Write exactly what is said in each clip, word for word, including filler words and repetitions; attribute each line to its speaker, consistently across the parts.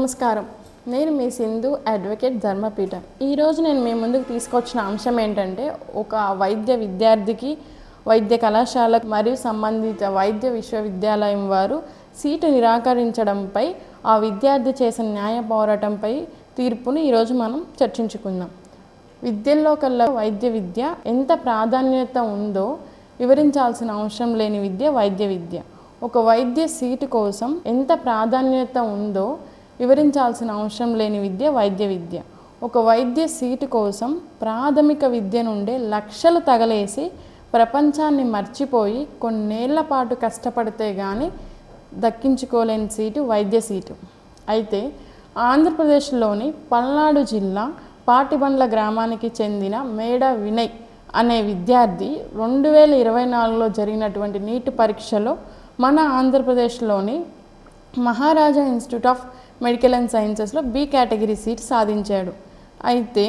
Speaker 1: నమస్కారం. నేను మీ సింధు అడ్వకేట్ ధర్మపీఠం. ఈరోజు నేను మీ ముందుకు తీసుకొచ్చిన అంశం ఏంటంటే, ఒక వైద్య విద్యార్థికి వైద్య కళాశాల మరియు సంబంధిత వైద్య విశ్వవిద్యాలయం వారు సీటు నిరాకరించడంపై ఆ విద్యార్థి చేసిన న్యాయ పోరాటంపై తీర్పుని ఈరోజు మనం చర్చించుకుందాం. విద్యల్లో కల్లా వైద్య విద్య ఎంత ప్రాధాన్యత ఉందో వివరించాల్సిన అవసరం లేని విద్య వైద్య విద్య. ఒక వైద్య సీటు కోసం ఎంత ప్రాధాన్యత ఉందో వివరించాల్సిన అవసరం లేని విద్య వైద్య విద్య. ఒక వైద్య సీటు కోసం ప్రాథమిక విద్య నుండే లక్షలు తగలేసి ప్రపంచాన్ని మర్చిపోయి కొన్నేళ్ల పాటు కష్టపడితే కానీ దక్కించుకోలేని సీటు వైద్య సీటు. అయితే ఆంధ్రప్రదేశ్లోని పల్నాడు జిల్లా పాటిబండ్ల గ్రామానికి చెందిన మేడ వినయ్ అనే విద్యార్థి రెండు వేల ఇరవై నాలుగులో జరిగినటువంటి నీట్ పరీక్షలో మన ఆంధ్రప్రదేశ్లోని Maharaja institute of medical and సైన్సెస్లో బి కేటగిరీ సీట్ సాధించాడు. అయితే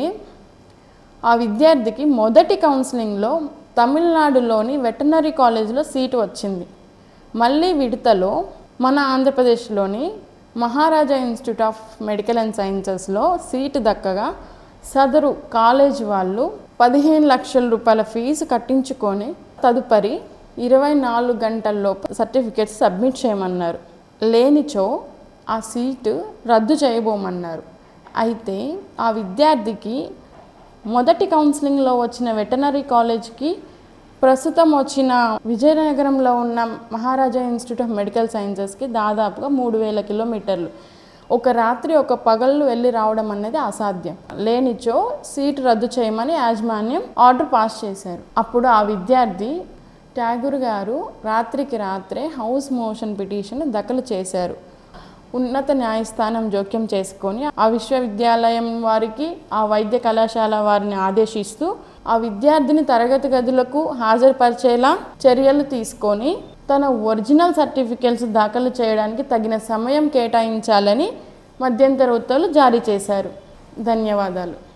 Speaker 1: ఆ విద్యార్థికి మొదటి కౌన్సిలింగ్లో తమిళనాడులోని వెటర్నరీ కాలేజీలో సీటు వచ్చింది. మళ్ళీ విడతలో మన ఆంధ్రప్రదేశ్లోని Maharaja institute of medical and సైన్సెస్లో సీటు దక్కగా సదరు కాలేజ్ వాళ్ళు పదిహేను లక్షల రూపాయల ఫీజు కట్టించుకొని తదుపరి ఇరవై నాలుగు గంటల్లోపు సర్టిఫికేట్స్ సబ్మిట్ చేయమన్నారు. లేనిచో ఆ సీటు రద్దు చేయబోమన్నారు. అయితే ఆ విద్యార్థికి మొదటి కౌన్సిలింగ్లో వచ్చిన వెటర్నరీ కాలేజ్కి ప్రస్తుతం వచ్చిన విజయనగరంలో ఉన్న మహారాజా ఇన్స్టిట్యూట్ ఆఫ్ మెడికల్ సైన్సెస్కి దాదాపుగా మూడు వేల కిలోమీటర్లు. ఒక రాత్రి ఒక పగళ్ళు వెళ్ళి రావడం అనేది అసాధ్యం. లేనిచో సీటు రద్దు చేయమని యాజమాన్యం ఆర్డర్ పాస్ చేశారు. అప్పుడు ఆ విద్యార్థి ట్యాగూర్ గారు రాత్రికి రాత్రే హౌస్ మోషన్ పిటిషన్ దాఖలు చేశారు. ఉన్నత న్యాయస్థానం జోక్యం చేసుకొని ఆ విశ్వవిద్యాలయం వారికి ఆ వైద్య కళాశాల వారిని ఆదేశిస్తూ ఆ విద్యార్థిని తరగతి గదులకు హాజరుపరిచేలా చర్యలు తీసుకొని తన ఒరిజినల్ సర్టిఫికేట్స్ దాఖలు చేయడానికి తగిన సమయం కేటాయించాలని మధ్యంతర ఉత్తర్వులు జారీ చేశారు. ధన్యవాదాలు.